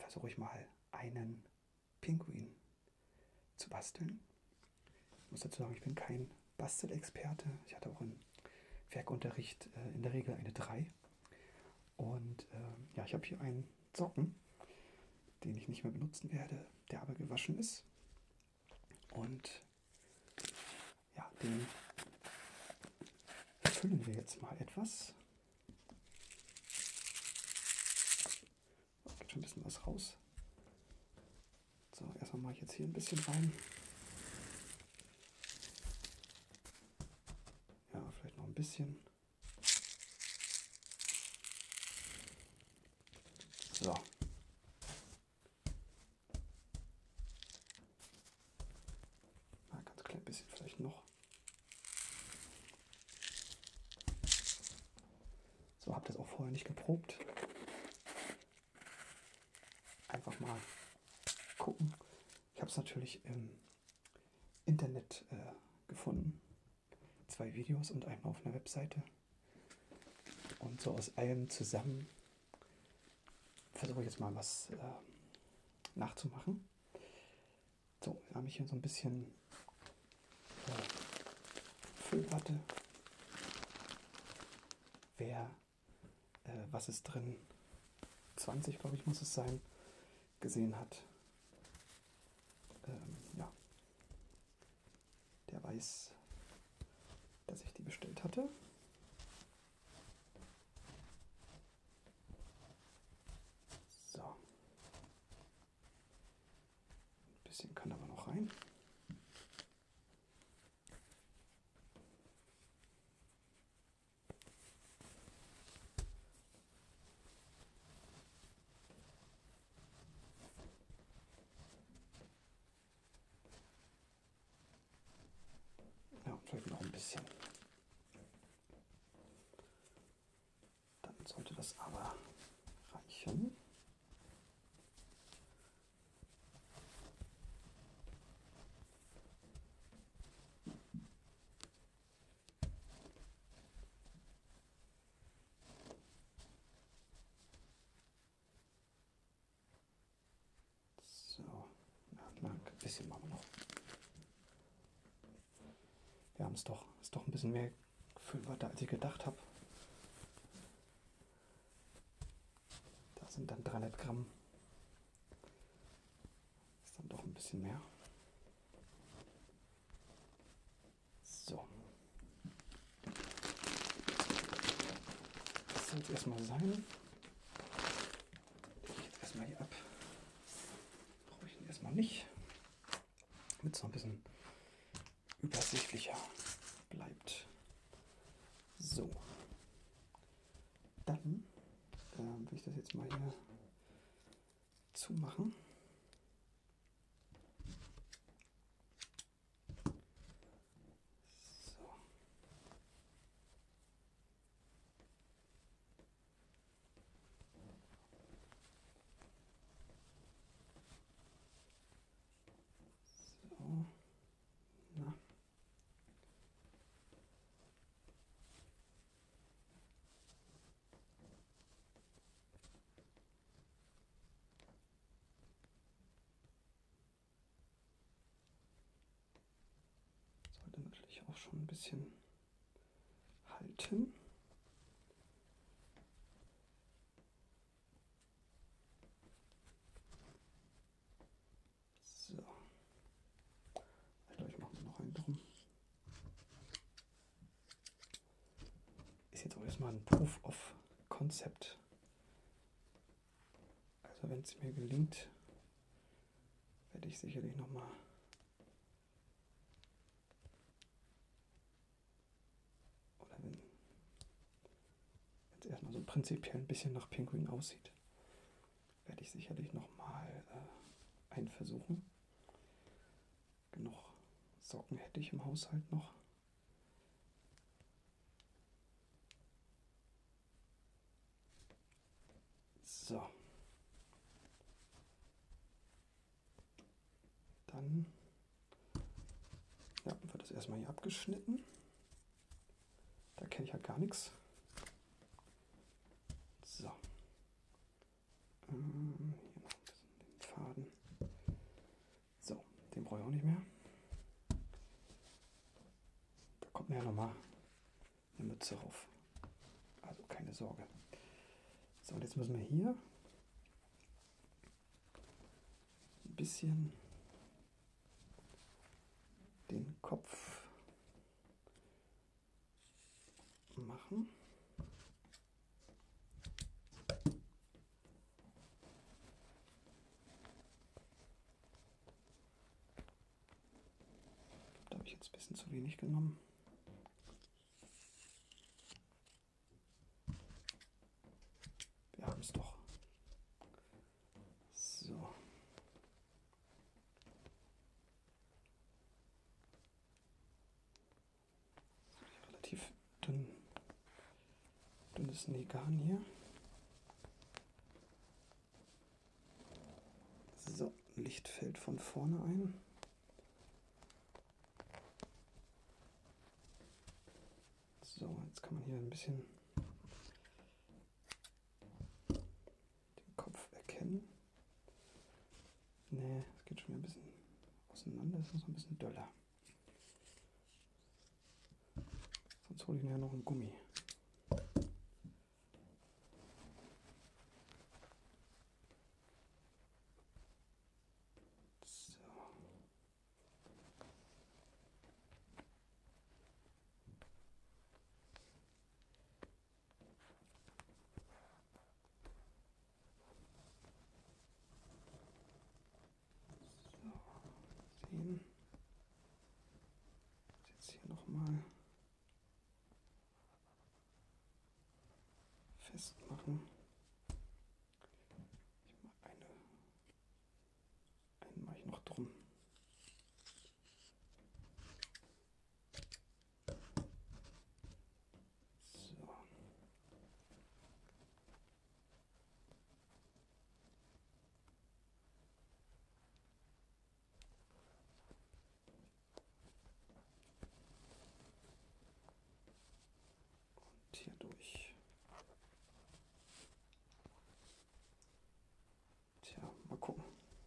versuche ich mal einen Pinguin zu basteln. Ich muss dazu sagen, ich bin kein Bastelexperte. Ich hatte auch im Werkunterricht in der Regel eine 3. Und ja, ich habe hier einen Socken, den ich nicht mehr benutzen werde, der aber gewaschen ist. Und ja, den füllen wir jetzt mal etwas. Da geht schon ein bisschen was raus. So, erstmal mache ich jetzt hier ein bisschen rein. Ja, vielleicht noch ein bisschen. So. Ein ganz klein bisschen vielleicht noch. So, habe das auch vorher nicht geprobt. Einfach mal gucken. Ich habe es natürlich im Internet gefunden. 2 Videos und einmal auf einer Webseite. Und so aus allem zusammen versuche ich jetzt mal was nachzumachen. So, wir haben hier so ein bisschen Füllwatte. Was ist drin? 20, glaube ich, muss es sein, gesehen hat. Ja, der weiß, dass ich die bestellt hatte. So. Ein bisschen kann aber noch rein. Ja, vielleicht noch ein bisschen. Dann sollte das aber reichen. So, ja, ein bisschen machen wir noch. Wir haben es doch, ist doch ein bisschen mehr Füllwatte, als ich gedacht habe. Da sind dann 300 Gramm. Ist dann doch ein bisschen mehr. So. Das soll es erstmal sein. Lege ich jetzt erstmal hier ab. Brauche ich ihn erstmal nicht. Damit es noch ein bisschen übersichtlicher bleibt. So. Dann will ich das jetzt mal hier zumachen. So. So. Na. Sollte natürlich auch schon ein bisschen halten. So. Ich glaube, ich mache noch einen drum. Ist jetzt auch erstmal ein Proof of Concept. Also wenn es mir gelingt, werde ich sicherlich nochmal oder wenn es erstmal so prinzipiell ein bisschen nach Pinguin aussieht, werde ich sicherlich nochmal einen versuchen. Genug Socken hätte ich im Haushalt noch. So. Dann ja, wird das erstmal hier abgeschnitten. Da kenne ich halt gar nichts. So. Hier noch ein bisschen. Sorge. So, und jetzt müssen wir hier ein bisschen den Kopf machen. Da habe ich jetzt ein bisschen zu wenig genommen. Wir haben es doch. So. Relativ dünnes Negan hier. So, Licht fällt von vorne ein. So, jetzt kann man hier ein bisschen den Kopf erkennen. Ne, es geht schon wieder ein bisschen auseinander, es ist noch ein bisschen döller. Sonst hole ich mir ja noch einen Gummi. Jetzt hier nochmal festmachen. Einen mache ich noch drum. So. Hier durch. Tja, mal gucken,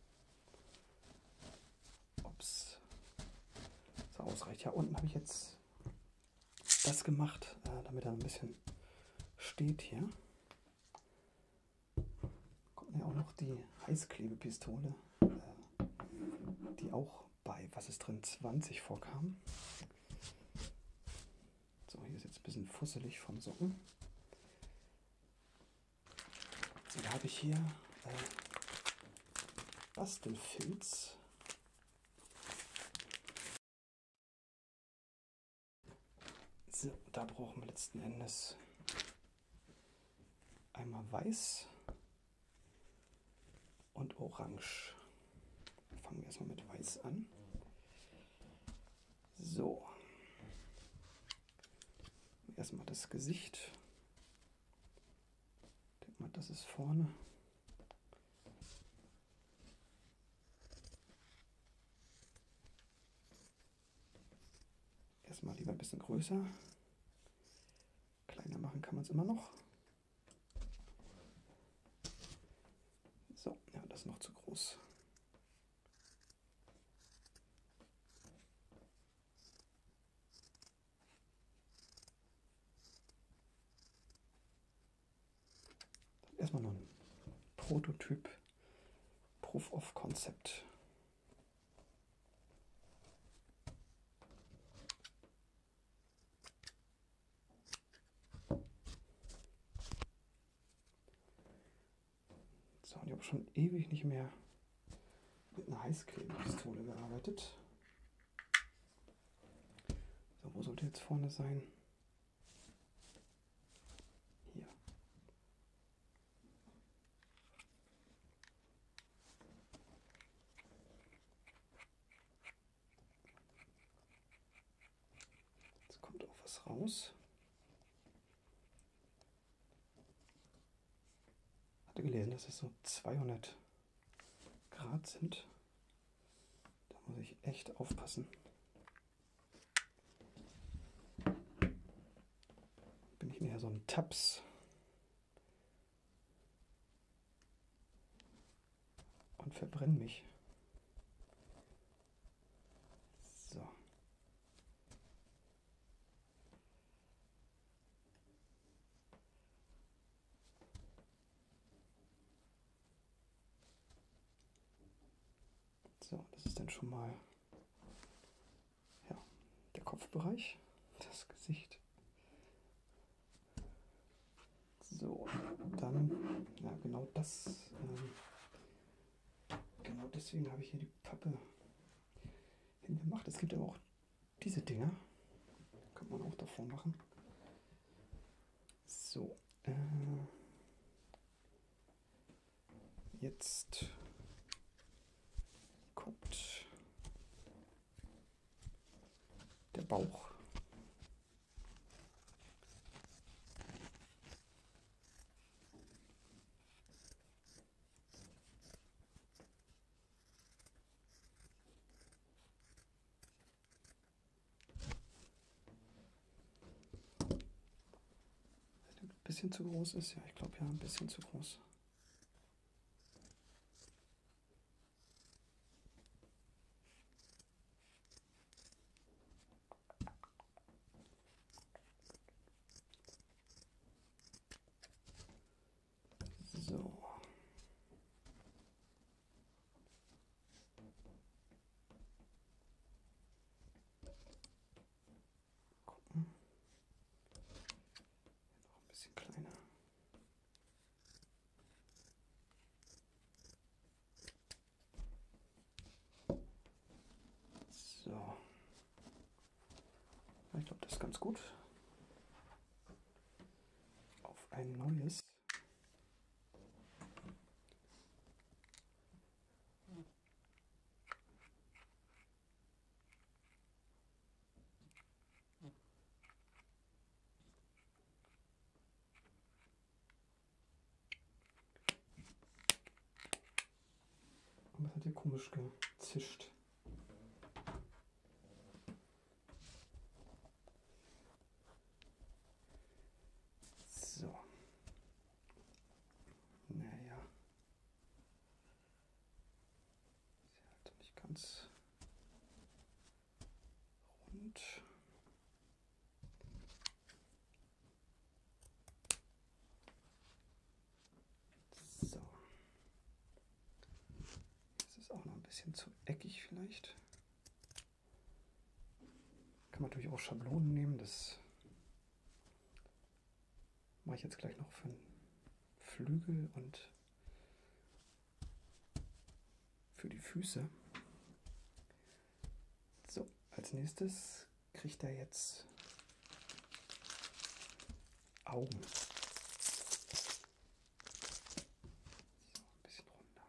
ob es so ausreicht. Ja, unten habe ich jetzt das gemacht, damit er ein bisschen steht hier. Kommt ja auch noch die Heißklebepistole, die auch bei, was ist drin, 20 vorkam. So, hier ist jetzt ein bisschen fusselig vom Socken. So, da habe ich hier Bastelfilz. So, da brauchen wir letzten Endes einmal weiß und orange. Fangen wir erstmal mit weiß an. So. Erstmal das Gesicht. Ich denke mal, das ist vorne. Erstmal lieber ein bisschen größer. Kleiner machen kann man es immer noch. So, ja, das ist noch zu groß. Erstmal noch ein Prototyp, Proof of Concept. So, und ich habe schon ewig nicht mehr mit einer Heißklebepistole gearbeitet. So, wo sollte jetzt vorne sein? Hier. Jetzt kommt auch was raus. Hatte gelesen, dass es so 200 Grad sind. Da muss ich echt aufpassen. Bin ich näher so ein Taps. Und verbrenne mich. So. So, das ist dann schon mal ja, der Kopfbereich, das Gesicht. So, dann, ja, genau das, genau deswegen habe ich hier die Pappe hingemacht. Es gibt aber auch diese Dinger, kann man auch davor machen. So, jetzt kommt der Bauch. Ein bisschen zu groß ist, ja, ich glaube ja, ein bisschen zu groß. So. Gucken. Noch ein bisschen kleiner. So. Ich glaube, das ist ganz gut. Auf ein neues. Und das hat hier komisch gezischt. So. Naja. Ist halt nicht ganz rund. So. Das ist auch noch ein bisschen zu eckig vielleicht. Kann man natürlich auch Schablonen nehmen. Das mache ich jetzt gleich noch für einen Flügel und für die Füße. So, als nächstes kriegt er jetzt Augen. So, ein bisschen runter.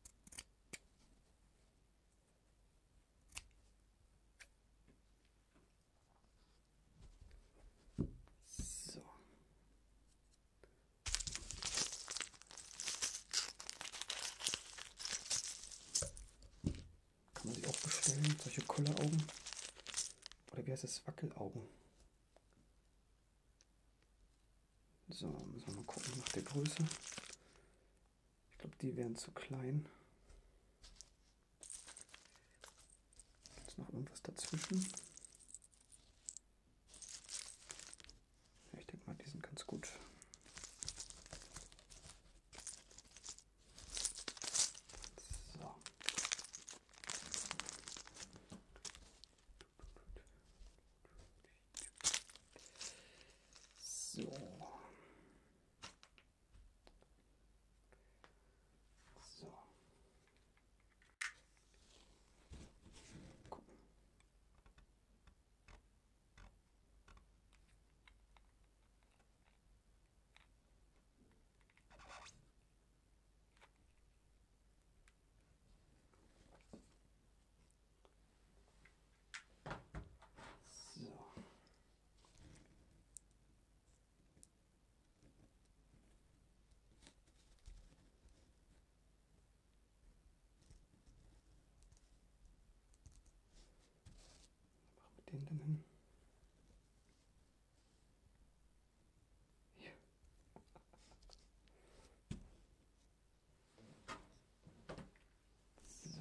So. Kann man sich auch bestellen, solche Kulleraugen. Oder wie heißt es? Wackelaugen. So, müssen wir mal gucken nach der Größe. Ich glaube, die wären zu klein. Ist noch irgendwas dazwischen? Ja, ich denke mal, die sind ganz gut. So. So. So. Gucken. So. Machen wir den dann hin. Hier. So.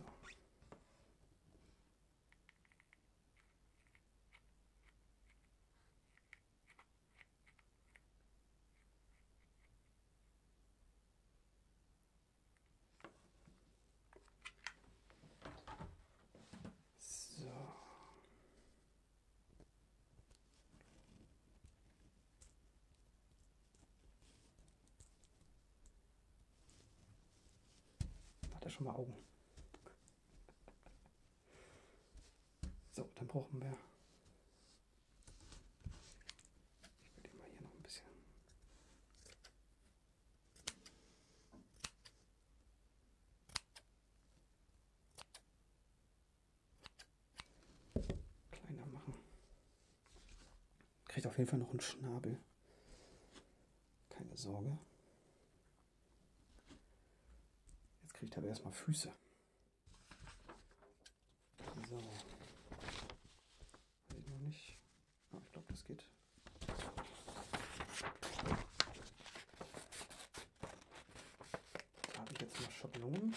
schon mal Augen. So, dann brauchen wir. Ich will mal hier noch ein bisschen. Kleiner machen. Kriegt auf jeden Fall noch einen Schnabel. Keine Sorge. Jetzt kriegt er aber erstmal Füße. So. Weiß ich noch nicht. Ah, ich glaube, das geht. Da habe ich jetzt noch Schablonen.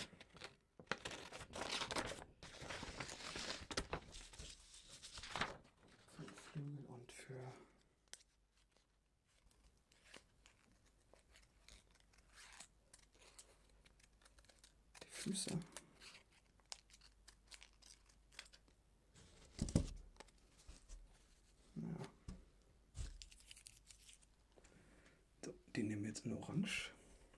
Für die Flügel und für die Füße. Ja. So, die nehmen wir jetzt in Orange.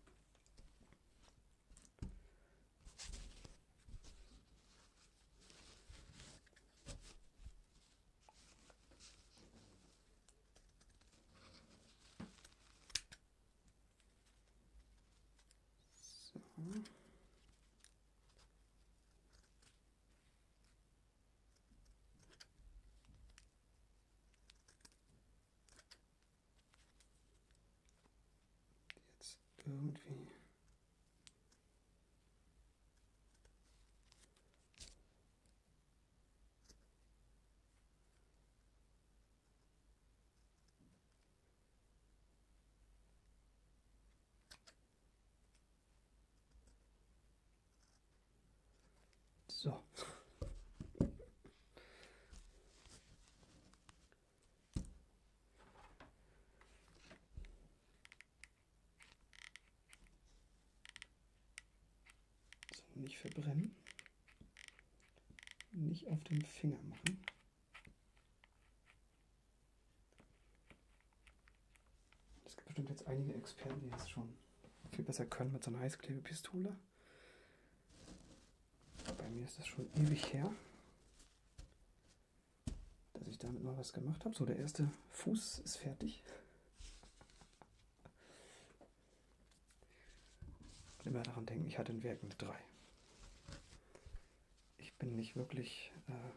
Jetzt irgendwie. So. So, nicht verbrennen. Nicht auf den Finger machen. Es gibt bestimmt jetzt einige Experten, die das schon viel besser können mit so einer Heißklebepistole. Bei mir ist das schon ewig her, dass ich damit mal was gemacht habe. So, der erste Fuß ist fertig. Und immer daran denken, ich hatte ein Werk mit 3. Ich bin nicht wirklich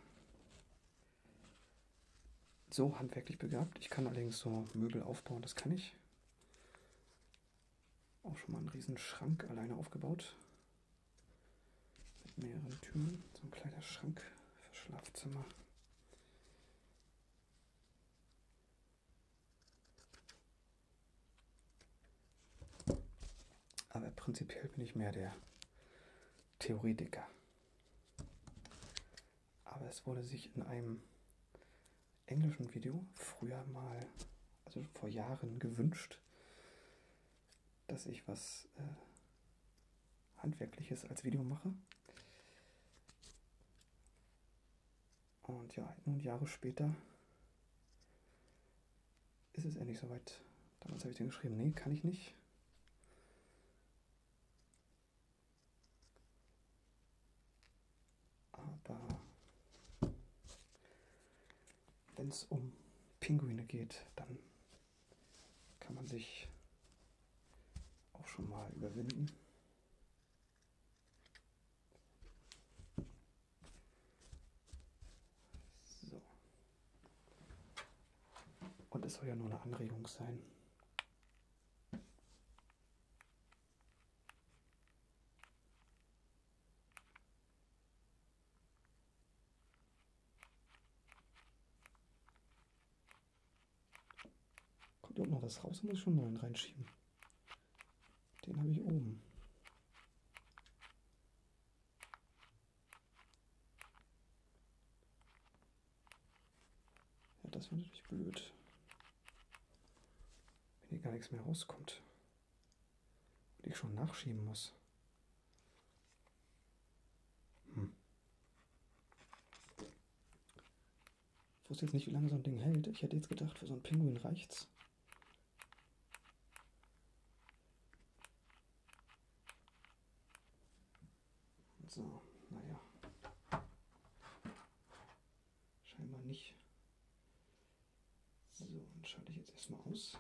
so handwerklich begabt. Ich kann allerdings so Möbel aufbauen, das kann ich. Auch schon mal einen riesen Schrank alleine aufgebaut. Mit mehreren Türen. So ein kleiner Schrank für Schlafzimmer. Aber prinzipiell bin ich mehr der Theoretiker. Aber es wurde sich in einem englischen Video früher mal, also vor Jahren, gewünscht, dass ich was Handwerkliches als Video mache. Und ja, nun Jahre später ist es endlich soweit. Damals habe ich dann geschrieben, nee, kann ich nicht. Aber wenn es um Pinguine geht, dann kann man sich auch schon mal überwinden. So. Und es soll ja nur eine Anregung sein. Kommt unten noch was raus und muss ich schon einen neuen reinschieben. Den habe ich oben. Ja, das wäre natürlich blöd. Wenn hier gar nichts mehr rauskommt. Und ich schon nachschieben muss. Ich wusste jetzt nicht, wie lange so ein Ding hält. Ich hätte jetzt gedacht, für so einen Pinguin reicht's. So, naja. Scheinbar nicht. So, dann schalte ich jetzt erstmal aus.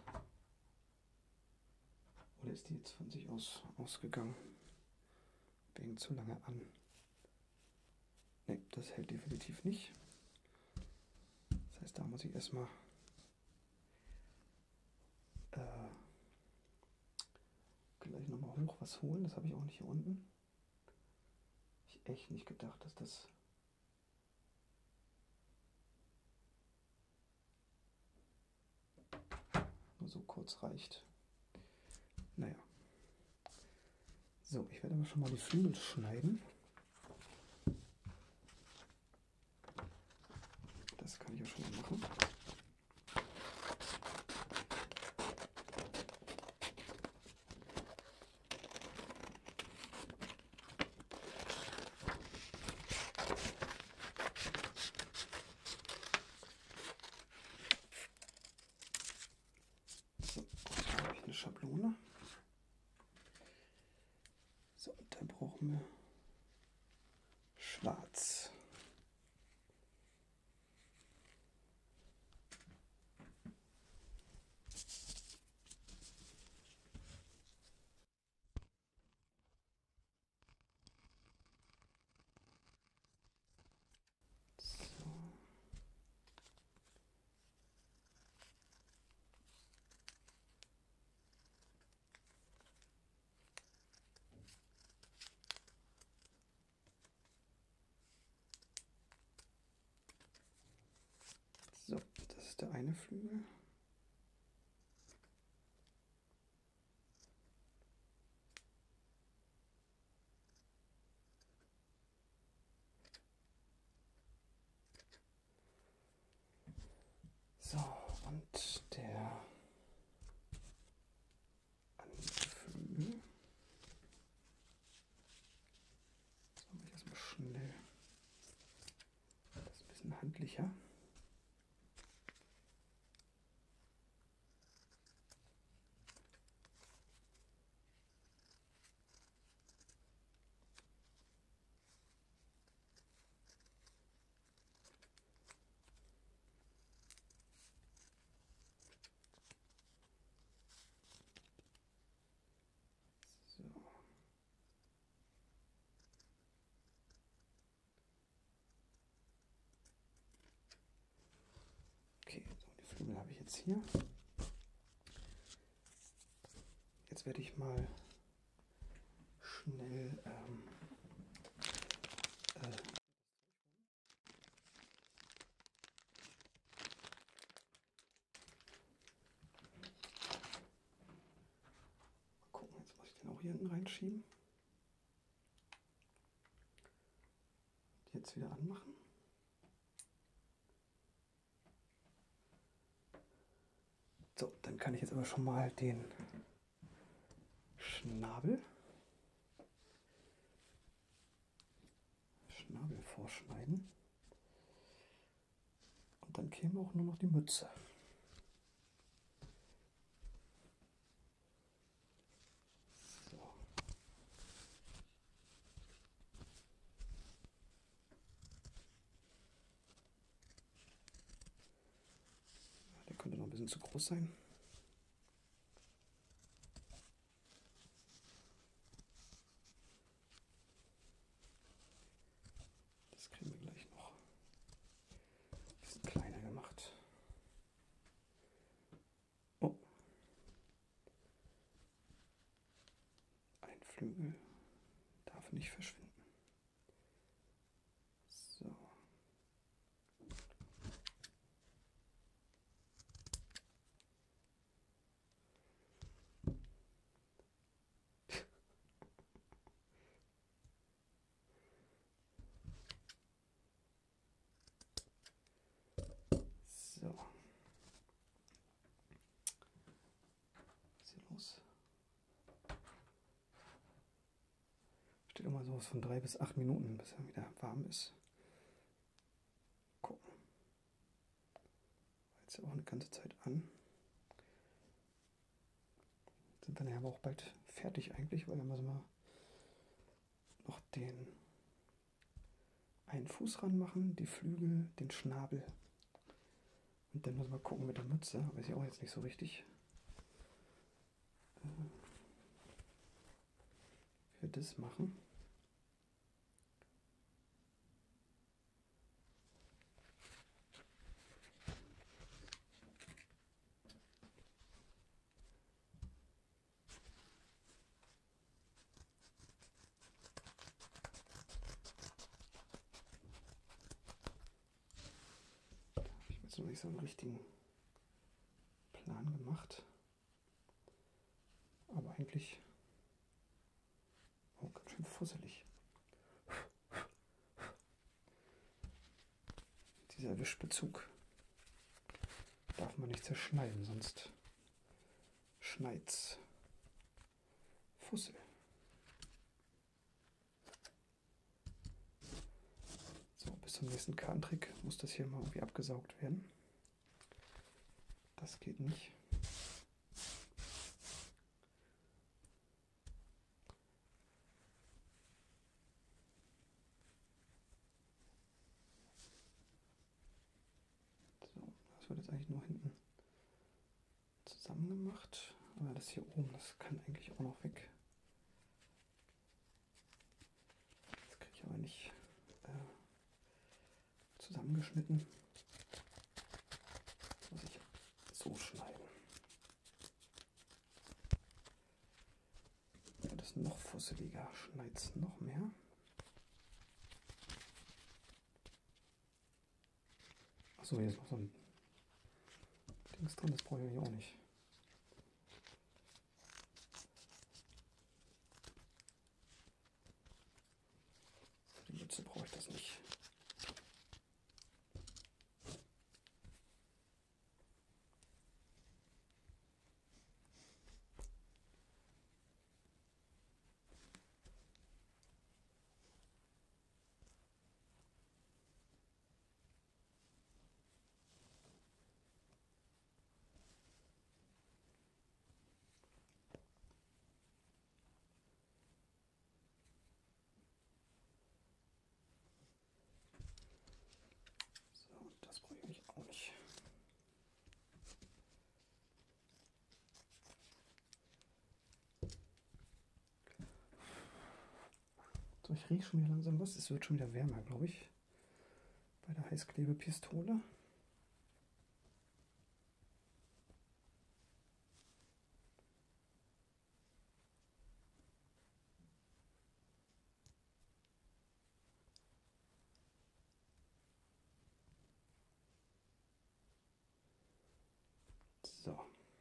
Oder ist die jetzt von sich aus ausgegangen? Wegen zu lange an. Ne, das hält definitiv nicht. Das heißt, da muss ich erstmal gleich nochmal hoch was holen. Das habe ich auch nicht hier unten. Ich echt nicht gedacht, dass das nur so kurz reicht. Naja. So, ich werde aber schon mal die Flügel schneiden. Das kann ich auch schon mal machen. So, jetzt habe ich eine Schablone. So, und dann brauchen wir schwarz. So, das ist der eine Flügel. So, und der andere Flügel. So, mache ich erstmal schnell. Das ist ein bisschen handlicher. So. Okay, so, die Flügel habe ich jetzt hier. Jetzt werde ich mal schnell gucken, jetzt muss ich den auch hier hinten reinschieben. Jetzt wieder anmachen. So, dann kann ich jetzt aber schon mal den Schnabel vorschneiden. Und dann käme auch nur noch die Mütze. So. Der könnte noch ein bisschen zu groß sein. Das kriegen wir gleich noch ein bisschen kleiner gemacht. Oh. Ein Flügel darf nicht verschwinden. So. So. Was ist hier los? Steht immer sowas von 3 bis 8 Minuten, bis er wieder warm ist. Gucken. War jetzt ja auch eine ganze Zeit an. Sind wir nachher aber auch bald fertig eigentlich, weil dann müssen wir noch den einen Fuß ranmachen, die Flügel, den Schnabel. Und dann müssen wir gucken mit der Mütze. Weiß ich auch jetzt nicht so richtig. Wie wir das machen. Noch nicht so einen richtigen Plan gemacht. Aber eigentlich auch ganz schön fusselig. Dieser Wischbezug darf man nicht zerschneiden, sonst schneit's Fussel. So, bis zum nächsten Kartentrick muss das hier mal irgendwie abgesaugt werden. Das geht nicht. So, das wird jetzt eigentlich nur hinten zusammen gemacht. Aber das hier oben, das kann eigentlich auch noch weg. Das kriege ich aber nicht zusammengeschnitten. Das muss ich so schneiden. Ja, das ist noch fusseliger, schneidet es noch mehr. Achso, hier ist noch so ein Dings drin, das brauche ich auch nicht. Für die Mütze brauche ich das nicht. Das brauche ich auch nicht. So, ich rieche schon wieder langsam was. Es wird schon wieder wärmer, glaube ich, bei der Heißklebepistole. So.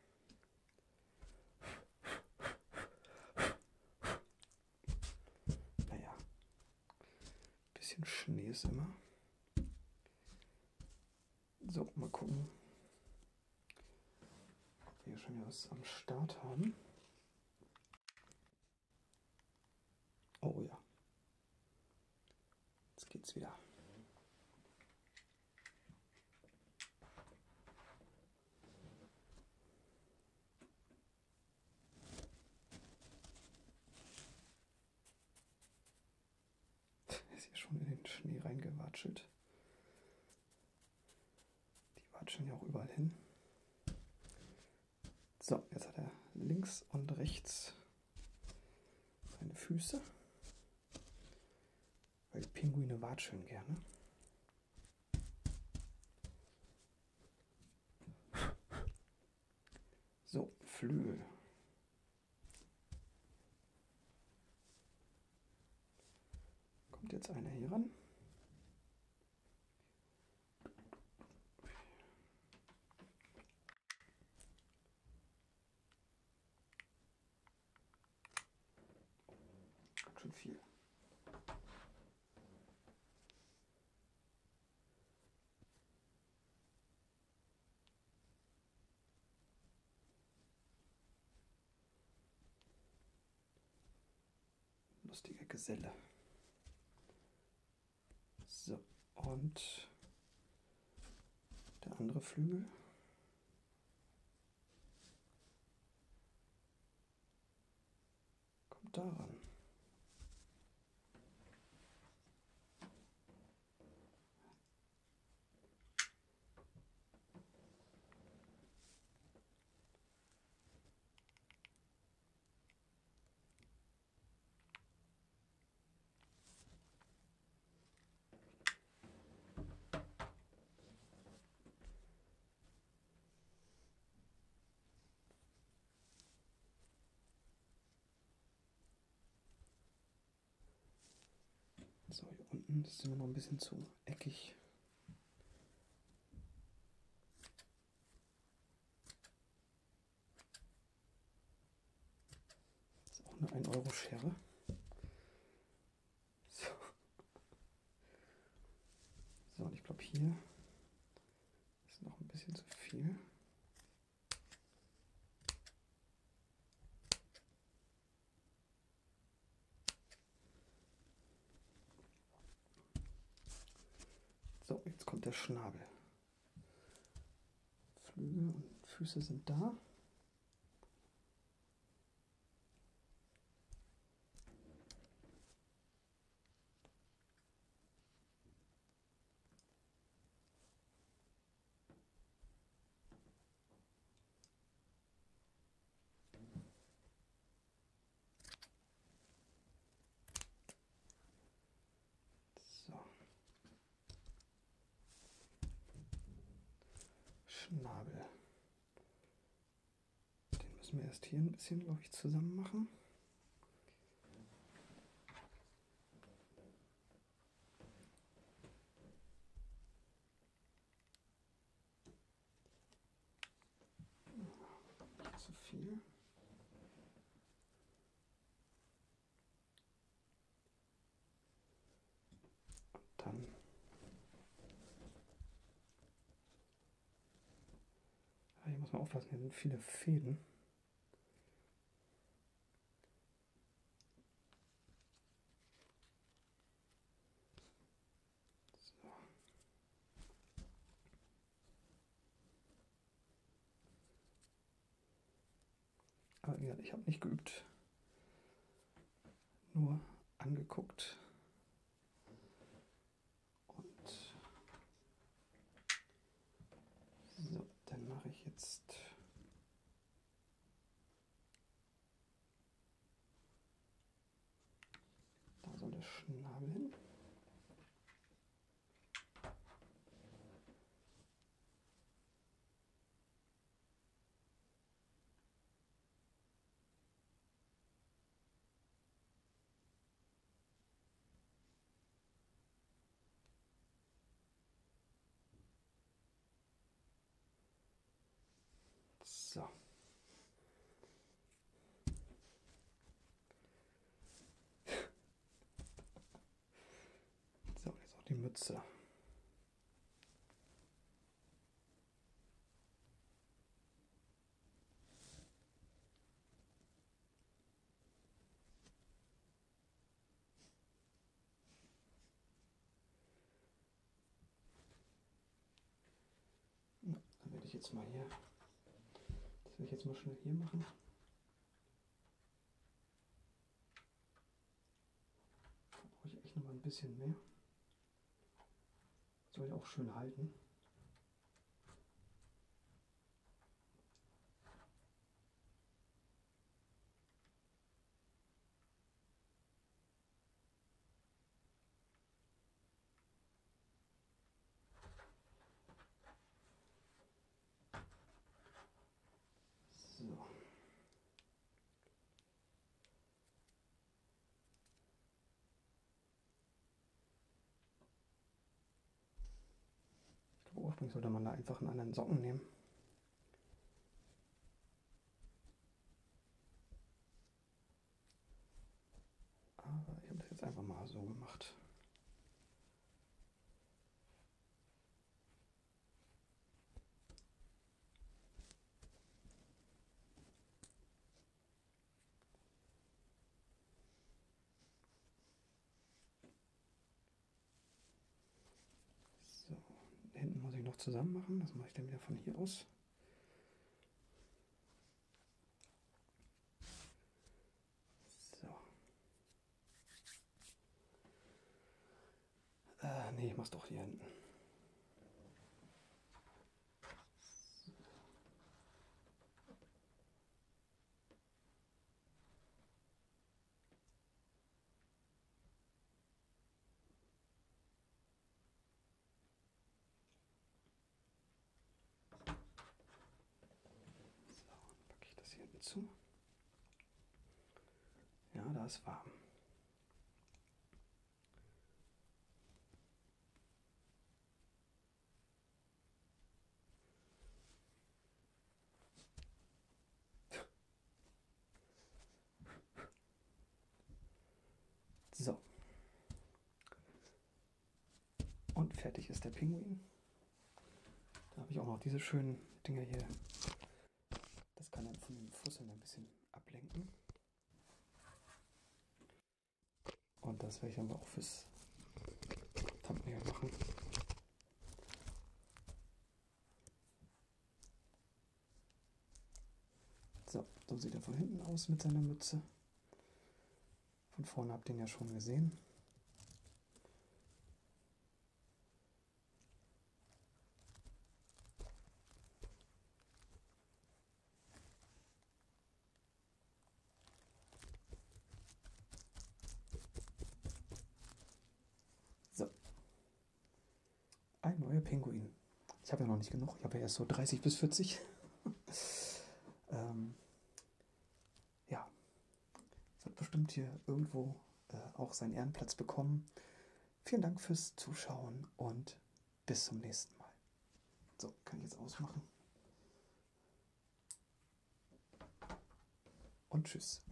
Naja, ein bisschen Schnee ist immer. So, mal gucken, ob wir hier schon wieder was am Start haben. Oh ja. Jetzt geht's wieder. Ist hier schon in den Schnee reingewatschelt. Die watscheln ja auch überall hin. So, jetzt hat er links und rechts seine Füße. Weil Pinguine watscheln gerne. So, Flügel. Kommt jetzt einer hier ran. Ganz schön viel. Lustiger Geselle. So, und der andere Flügel. Kommt da ran. So, hier unten ist immer noch ein bisschen zu eckig. Das ist auch eine 1-Euro-Schere. So. So, und ich glaube, hier ist noch ein bisschen zu viel. So, jetzt kommt der Schnabel. Flügel und Füße sind da. So. Schnabel. Den müssen wir erst hier ein bisschen, glaube ich, zusammen machen. Nicht zu viel. Dann hier muss man aufpassen, hier sind viele Fäden. So. Aber ja, ich habe nicht geübt, nur angeguckt. Und so, dann mache ich jetzt da soll der Schnabel hin. So. So, jetzt auch die Mütze. Dann werde ich jetzt mal hier, das werde ich jetzt mal schnell hier machen. Da brauche ich echt noch mal ein bisschen mehr. Soll ja auch schön halten. So. Ich glaube, ursprünglich sollte man da einfach einen anderen Socken nehmen. Aber ich habe das jetzt einfach mal so gemacht. So, hinten muss ich noch zusammen machen. Das mache ich dann wieder von hier aus. So. Nee, ich mach's doch hier hinten. Packe ich das hier hinten zu. Ja, da ist warm. fertig ist der Pinguin. Da habe ich auch noch diese schönen Dinger hier. Das kann dann von den Fusseln ein bisschen ablenken. Und das werde ich aber auch fürs Thumbnail machen. So, so sieht er von hinten aus mit seiner Mütze. Von vorne habt ihr ihn ja schon gesehen. So, ein neuer Pinguin. Ich habe ja noch nicht genug, ich habe ja erst so 30 bis 40. Ja, wird bestimmt hier irgendwo auch seinen Ehrenplatz bekommen. Vielen Dank fürs Zuschauen und bis zum nächsten Mal. So, kann ich jetzt ausmachen. Und tschüss.